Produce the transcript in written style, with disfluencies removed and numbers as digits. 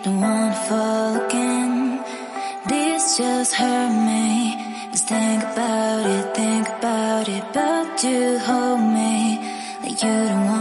don't wanna fall again. This just hurt me. Just think about it, but you hold me like you don't